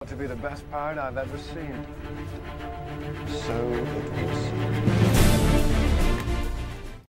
to be the best part I've ever seen. So